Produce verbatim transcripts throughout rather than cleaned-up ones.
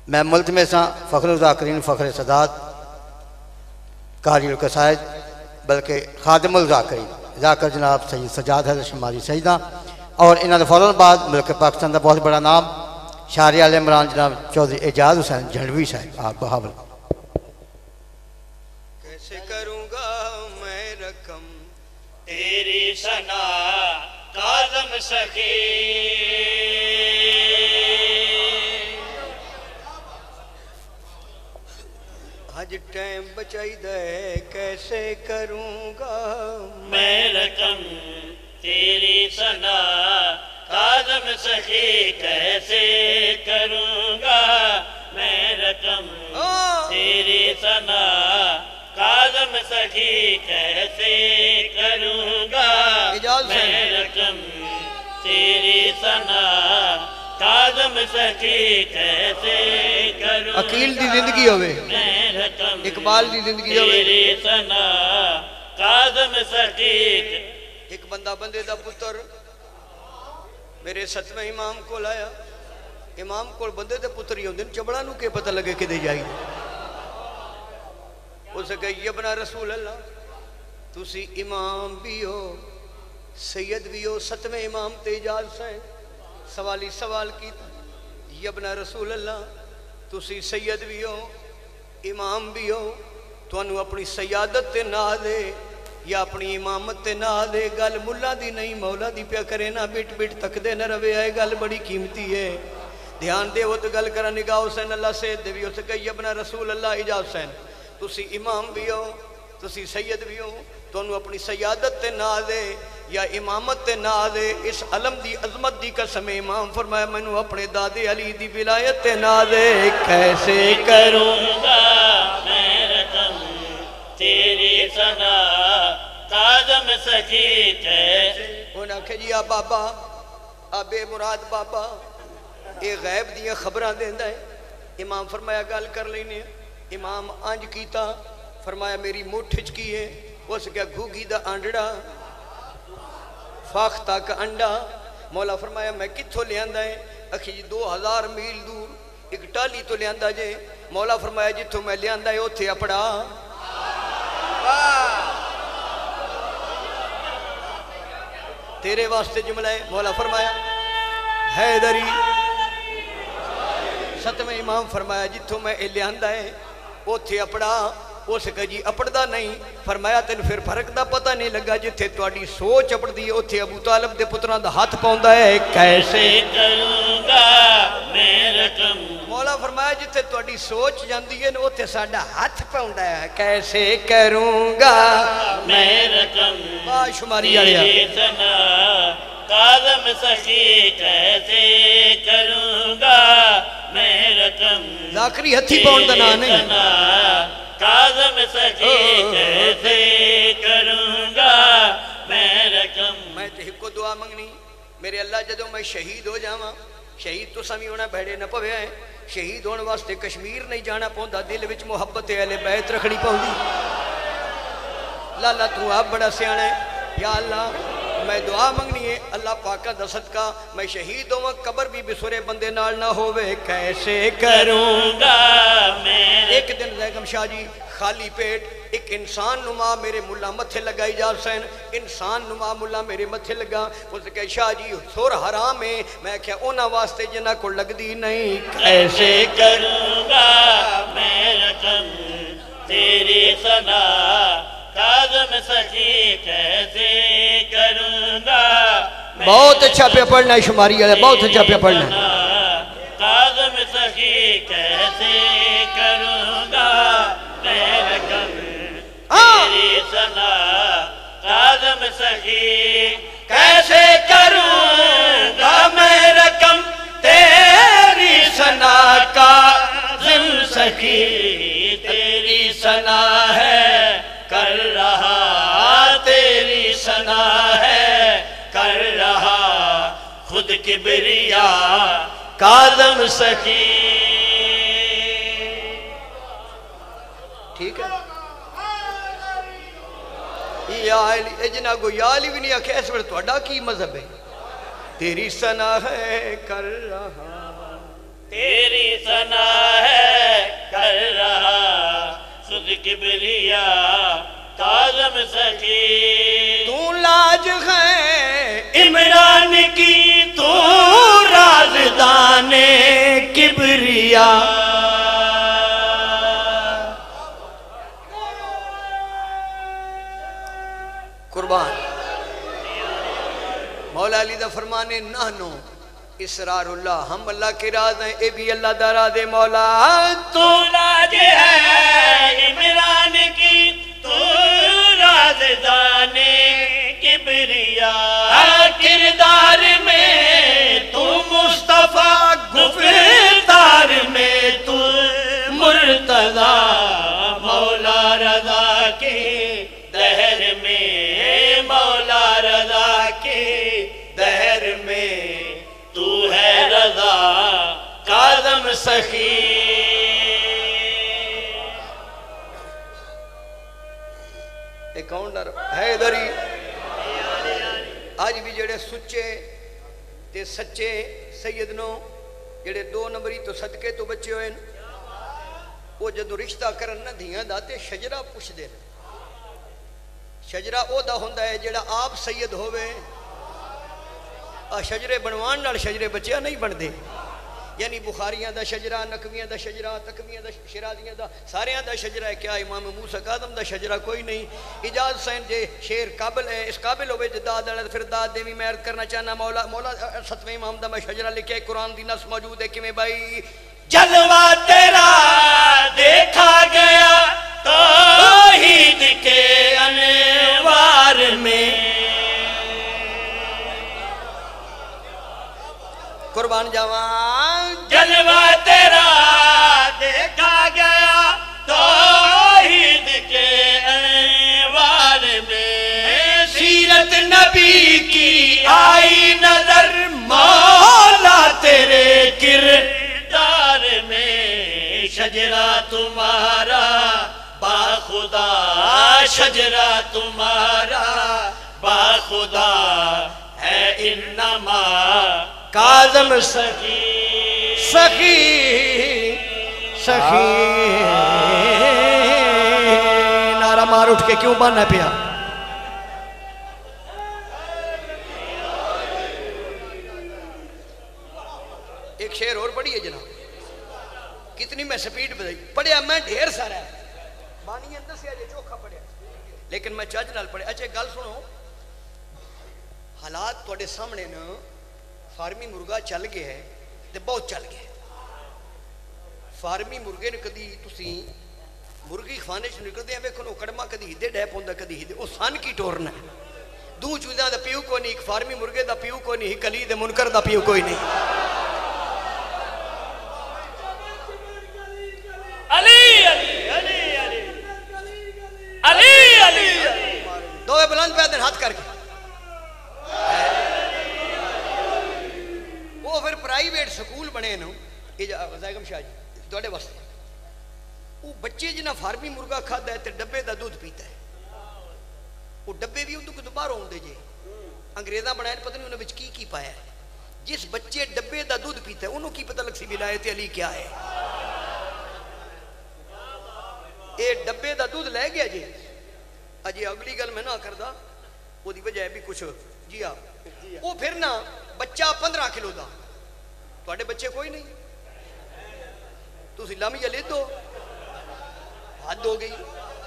میں ملتمس سا فخر الذاکرین فخر سادات قاری القصائد بلکہ خادم الذاکرین ذاکر جناب سید سجاد حضرت شمالی سیدہ اور انہوں نے فوراً بعد ملک پاکستان کا بہت بڑا نام شاعر آل عمران جناب چودھری اعجاز حسین جھنڈوی صاحب آپ بہاول کیسے کروں گا میں رقم تیری ثنا کاظم سخی آج ٹائم بچائی دے کیسے کروں گا میں رقم تیری ثنا کاظم سخی کیسے کروں گا میں رقم تیری ثنا کاظم سخی کیسے کروں گا میں رقم تیری ثنا کاظم سخی کیسے کروں گا عقیل دی زندگی ہوئے میں رقم اقبال دی زندگی ہوئے تیری ثنا کاظم سخی ایک بندہ بندے دا پتر میرے ستویں امام کو لایا امام کو بندے دے پتر ہی ہوندے چبڑا نو کے پتہ لگے کہ دے جائی اسے کہا یہ ابن رسول اللہ تسی امام بھی ہو سید بھی ہو ستویں امام تیجاز سے سوالی سوال کی یہ ابن رسول اللہ تسی سید بھی ہو امام بھی ہو تو انہوں اپنی سیادت تے نہ دے یا اپنی امامت تے نہ دے گل ملا دی نہیں مولا دی پیا کرے نہ بیٹ بیٹ تک دے نہ روے آئے گل بڑی قیمتی ہے دھیان دے وہ تو گل کرا نگاہ حسین اللہ سید دے بھی ہو سکے یہ ابن رسول اللہ اجاز حسین تسی امام بھی ہو تسی سید بھی ہو تو انہوں اپنی سیادت تے نہ دے یا امامت تے نہ دے اس علم دی عظمت دی قسم امام فرمایا میں نو اپنے دادے علی دی ولایت تے نہ دے کیسے کروں گا میں رقم تیری ثنا کاظم سخی کیسے انہاں کہ جی آ بابا آ بے مراد بابا اے غیب دیا خبران دیندہ ہے امام فرمایا گال کر لینے امام آنج کیتا فرمایا میری موٹھج کی ہے وہ سے کیا گھوگی دا آنڈڑا فاختہ کا انڈا مولا فرمایا میں کتھو لے آندہ ہے اکھی جی دو ہزار میل دور ایک ٹالی تو لے آندہ جے مولا فرمایا جتھو میں لے آندہ ہے اتھے اپڑا تیرے واسطے جملہ ہے مولا فرمایا حیدری ستویں امام فرمایا جتھو میں لے آندہ ہے اتھے اپڑا وہ سے کہا جی اپڑ دا نہیں فرمایا تین پھر فرق دا پتہ نہیں لگا جتھے تواڈی سوچ اپڑ دی اتھے ابو طالب دے پتران دا ہاتھ پاؤندا ہے کیسے کروں گا میں رقم مولا فرمایا جتھے تواڈی سوچ جاندی ہے اتھے ساڈا ہاتھ پاؤندا ہے کیسے کروں گا میں رقم با شماری آیا تیری ثنا کاظم سخی کیسے کروں گا میں رقم ذاکری ہتھی پاؤندا نا نہیں کاظم سخی کیسے کروں گا میں رقم میں تے کو دعا منگنی میرے اللہ جدو میں شہید ہو جاواں شہید تو سمی ہونا بھڑے نہ پوے ہیں شہید ہونے واسطے کشمیر نہیں جانا پوندا دل وچ محبت اہل بیت رکھنی پوندی لالا تو آپ بڑا سیانا ہے یا اللہ میں دعا منگنی ہے اللہ پاکہ دا صدقہ میں شہید ہوں قبر بھی بسورے بندے نال نہ ہوئے کیسے کروں گا میں ایک دن زیگم شاہ جی خالی پیٹ ایک انسان نما میرے ملا متھے لگا اجاز حسین انسان نما ملا میرے متھے لگا اس نے کہا شاہ جی سور حرام ہے میں کہا اونا واسطے جنہ کو لگ دی نہیں کیسے کروں گا میں رقم تیری ثنا کاظم سخی کیسے کروں گا بہت اچھا پہ پڑھنا ہے شماری ہے بہت اچھا پہ پڑھنا ہے کاظم سخی کیسے کروں گا میں رقم تیری ثنا کاظم سخی کیسے کروں گا میں رقم تیری ثنا کاظم سخی تیری ثنا ہے کر رہا تیری ثنا ہے کر رہا خود کبریا کاظم سخی ٹھیک ہے یا علی جنہ کو یا علی بھی نہیں آکھے اس وقت توڑا کی مذہب ہے تیری ثنا ہے کر رہا تیری ثنا کبریا کاظم سخی تو لاج ہے عمران کی تو رازدان کبریا قربان مولا علی دا فرمانے نہنو اسرار اللہ ہم اللہ کے راز ہیں اے بھی اللہ دا راز ہے مولا تو لاج ہے عمران کی تو رازدان کبریا کردار میں تو مصطفیٰ گفتار میں تو مرتضی مولا رضا کے دہر میں مولا رضا کے دہر میں تو ہے رضا کاظم سخی ایک کاؤنٹر ہے ادھر ہی آج بھی جڑے سچے تے سچے سیدنوں جڑے دو نمبری تو صدقے تو بچے ہوئے وہ جدو رشتہ کرن نہ دھیاں داتے شجرہ پوچھ دے شجرہ او دا ہوندہ ہے جڑا آپ سید ہوئے شجرے بنوان نال شجرے بچیاں نہیں بن دے یعنی بخاریاں دا شجرہ نکویاں دا شجرہ تکویاں دا شرازیاں دا ساریاں دا شجرہ ہے کیا امام موسیٰ کاظم دا شجرہ کوئی نہیں اجاز سین جے شیر قابل ہے اس قابل ہوئے جے داد اڑد پھر داد دیوی میں عرض کرنا چاہنا مولا مولا ستویں امام دا میں شجرہ لکھے قرآن دی نص موجود ہے کہ میں بھائی جلوہ تیرا دیکھا گیا توحید کے انوار میں قربان جوان جلوہ تیرا دیکھا گیا توحید کے انوار میں سیرت نبی کی آئی نظر مولا تیرے کردار میں شجرہ تمہارا باخدا شجرہ تمہارا باخدا ہے انما کاظم سخی سخی سخی نعرہ مار اٹھ کے کیوں بانا پیا ایک شعر اور پڑھی ہے جناب کتنی میں سپیڈ بتائی پڑھیا میں ڈھیر سارا ہے بانی اندر سے آجے چوکھا پڑھیا لیکن میں چاج نال پڑھیا اچھے گل سنو حالات توڑے سامنے نا فارمی مرغا چل گیا ہے تے بہت چل گیا ہے فارمی مرغے نے کدی تسی مرغی خانے سے نکل دیا ویکھو کڑما کدی ہدے ڈیپ ہوندا کدی ہدے او سن کی ٹورنا ہے دو چوزاں دا پیو کوئی نہیں ایک فارمی مرغے دا پیو کوئی نہیں ایک علی دے منکر دا پیو کوئی نہیں علی علی علی علی علی علی دوے بلند پہ دن ہاتھ کر کے وہ پھر پرائیویٹ سکول بنے نا غزائگم شاہ جی دوڑے واسطے وہ بچے جنہ فارمی مرغا کھادا ہے تے ڈبے دا دودھ پیتا ہے وہ ڈبے بھی اندھو کو دوبارہ ہوں دے جے انگریزاں بنائے پتہ نہیں انہوں نے کی کی پایا ہے جس بچے ڈبے دا دودھ پیتا ہے انہوں کی پتہ لگ سی ولایت علی کیا ہے اے ڈبے دا دودھ لے گیا جی اجی اگلی گل میں نہ کردا وہ دی وجہ ہے بھی کچھ جی ہاں وہ پھر نا بچہ پندرہ کلو دا توڑے بچے کوئی نہیں تو اسی لامی جلے دو حد ہو گئی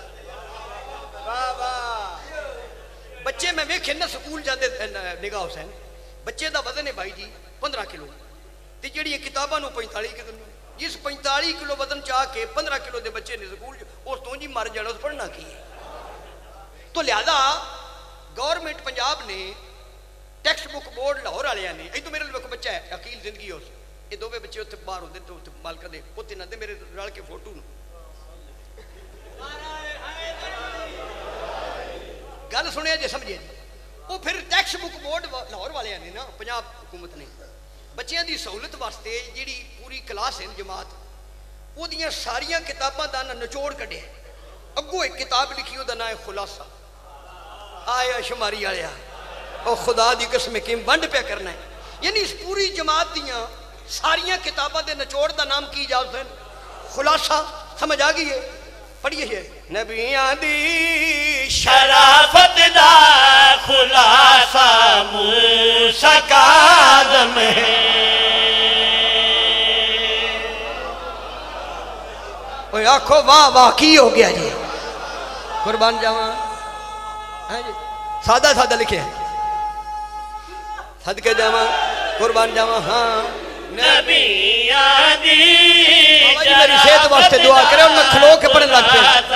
بچے میں ویکھے نا سکول جاندے نگاہ حسین بچے دا وزن ہے بھائی جی پندرہ کلو تے جڑی کتاباں نو پینتالیس کلو جس پینتالیس کلو وزن چاہ کے پندرہ کلو دے بچے نے سکول اس تو جی مر جانا اس پڑھنا کی ہے تو لہذا گورنمنٹ پنجاب نے ٹیکسٹ بک بورڈ لاہور والے نے یہ تو میرے لیے بچہ ہے عقیل زندگی اس یہ دو بچے اتنے باہر ہوتے تو مالک دے پوتے نہ دے میرے رل کے فوٹو گل سنیا جی سمجھے وہ پھر ٹیکسٹ بک بورڈ لاہور والے نے نا پنجاب حکومت نے بچیاں دی سہولت واسطے جیڑی پوری کلاس ہے جماعت وہ دیاں ساریاں کتاباں دا نچوڑ کڈے اگو ایک کتاب لکھی ہو دا نام ہے خلاصہ آیا شماری آیا اور خدا دی قسم کیم بنڈ پہ کرنا ہے یعنی اس پوری جماعت دیاں ساریاں کتاباں دے نچوڑ دا نام کی اجازت ہے خلاصہ سمجھ آ گئی ہے پڑھیے یہ نبیاں دی شرافت دا خلاصہ موسیٰ کاظم ہے اوہ آنکھو واہ واہ کی ہو گیا جی قربان جاواں سادہ سادہ لکھے ہیں صدقے جاواں قربان جاواں ہاں نبیاں دی بابا جی میری صحت واسطے دعا کرے اور میں کھلو کے پڑھنے لگ پہ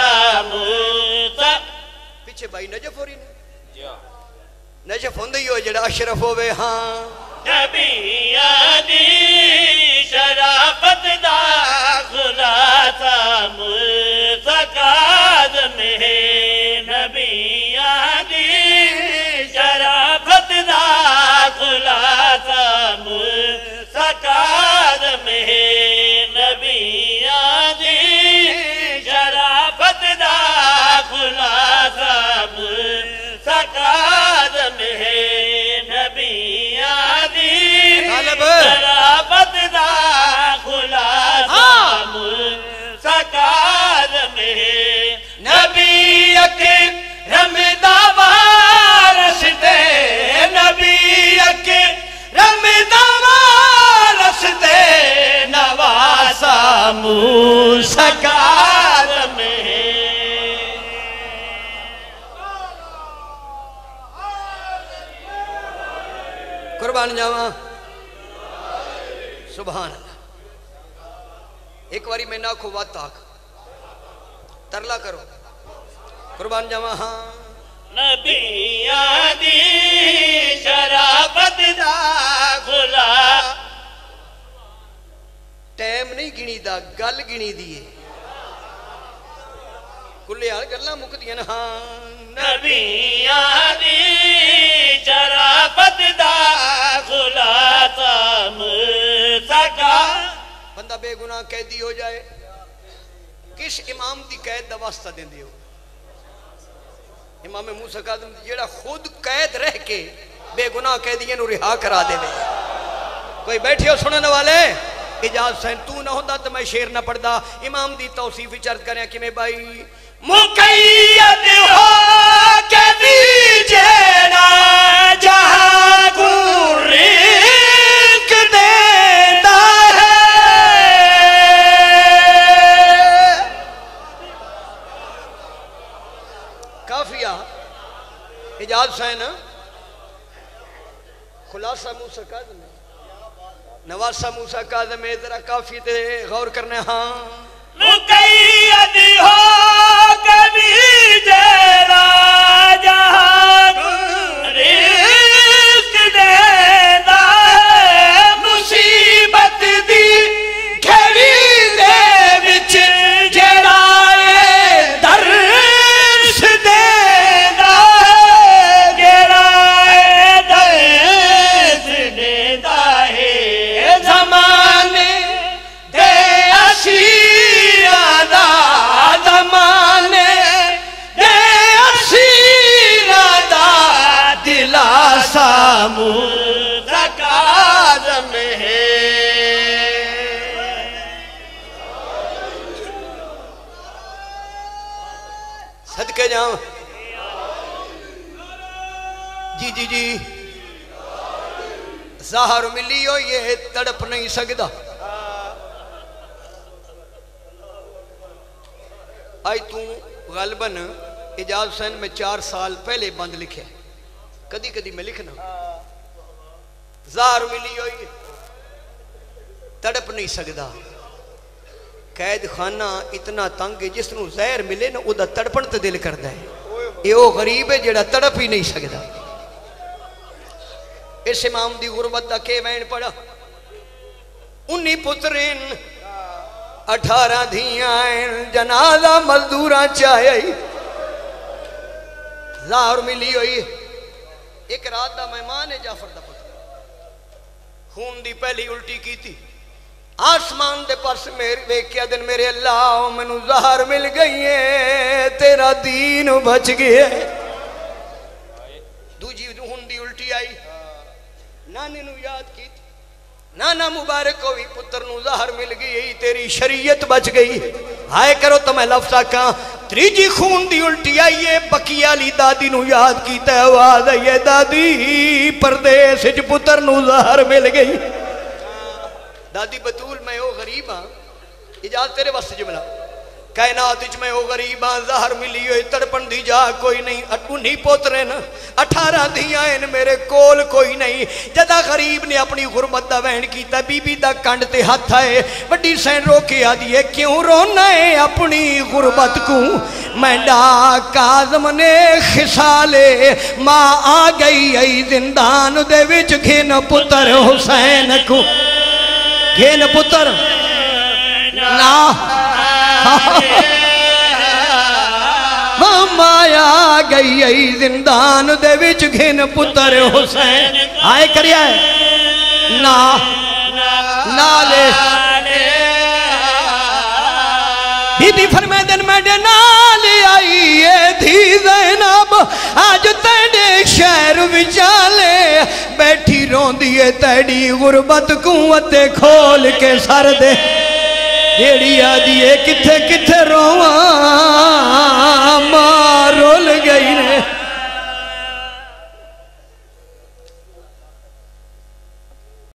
پیچھے بھائی نجف ہو رہی نے نجف ہوندے ہی ہو جڑا اشرف ہوئے ہاں نبیاں دی شرافت دا خلاصہ موسیٰ کاظم ہے نبیاں دی شرافت دا خلاصہ موسیٰ کاظم ہے نبیاں دی شرافت دا خلاصہ موسیٰ کاظم ہے نبیاں دی شرافت دا خلاصہ موسیٰ کاظم ہے نبی اکرم دا وارث دے نبی اکرم دا وارث دے نواسہ موسیٰ کاظم ہے قربان جاواں سبحان اللہ ایک واری میں ناکھو وات آکھ ترلا کرو قربان جاواں ہاں نبیاں دی شرافت دا خلاصہ ٹائم نہیں گنی دا گل گنی دیئے کلے حال گلنا مک دیا نا ہاں نبیاں دی شرافت دا خلاصہ موسیٰ کاظم بندہ بے گناہ قیدی ہو جائے کس امام دی قید دا واسطہ دیں دیو امام موسیٰ کاظم جیڑا خود قید رہ کے بے گناہ قیدیاں نو رہا کرا دے وے کوئی بیٹھے ہو سننے والے اجازت سین تو نہ ہوندہ تو میں شیر نہ پڑھ دا امام دی توصیف چرد کریں کہ میں بھائی مقید ہو کے دیجے نا جہاں کو رزق دیتا ہے کافیہ اجازت سین خلاصہ موسیٰ کاظم ہے نواسہ موسیٰ کاظم ہے ذرا کافی تے غور کرنے ہاں مقید ہو کبھی جیرا جہاں رزق دینا مصیبت دی گھڑی دے وچ جڑائے درس دینا جڑائے درس دینا ہے زمانے دے اسیرہ دا زمانے دے اسیرہ دا دلاسا موسیٰ کاظم ہے صدقے جاؤں جی جی جی ظاہر ملی ہو یہ تڑپ نہیں سکتا آئی تو غالباً اجاز حسین میں چار سال پہلے بند لکھے کدی کدی میں لکھنا ظاہر ملی ہو یہ تڑپ نہیں سکتا قید خانہ اتنا تنگ ہے جس نو زہر ملے نا او دا تڑپن تے دل کردہ ہے یہ او غریب ہے جڑا تڑپ ہی نہیں سکتا اس امام دی غربت دا کے وین پڑا انی پترین اٹھارہ دھیاں جنازہ مزدوراں چاہے ظاہر ملی ہوئی ایک رات دا مہمان ہے جعفر دا پتر خون دی پہلی الٹی کی تھی آسمان دے پاس میرے ویکیا دن میرے اللہ منو ظاہر مل گئی ہے تیرا دین بچ گیا دو جی خون دی الٹی آئی نانے نو یاد کی نانا مبارک ہوئی پتر نو ظاہر مل گئی تیری شریعت بچ گئی ہائے کرو تو میں لفظ آکاں تریجی خون دی الٹی آئیے بکیا لی دادی نو یاد کیتا ہے آواز آئیے دادی پردیس اچ پتر نو زہر مل گئی دادی بطول میں او غریب ہاں اجازت تیرے واسطے جملہ کائنات اچ میں او غریب ہاں زہر ملی ہوئے تڑپن دی جا کوئی نہیں انہی پوترے نا اٹھارہ دیاں ان میرے کول کوئی نہیں جدا غریب نے اپنی غربت دا وین کیتا بی بی دا کنڈ تے ہاتھ آئے بڑی سین رو کے آدھی ہے کیوں رونا ہے اپنی غربت کو میں ڈا کاظم نے خسالے ماں آ گئی ای زندان دے وچ گھن پتر حسین کو گھن پتر نا مایا گئی ای زندان دے وچ گھن پتر حسین آئے کریا ہے نا نالے بی بی فرمے دن میں دے نالے آئی ہے دھی زینب آج تیڑے شہر وچالے بیٹھی رون دیئے تیڑی غربت قوتیں کھول کے سر دے جیڑی آدھی ہے کتھے کتھے رواں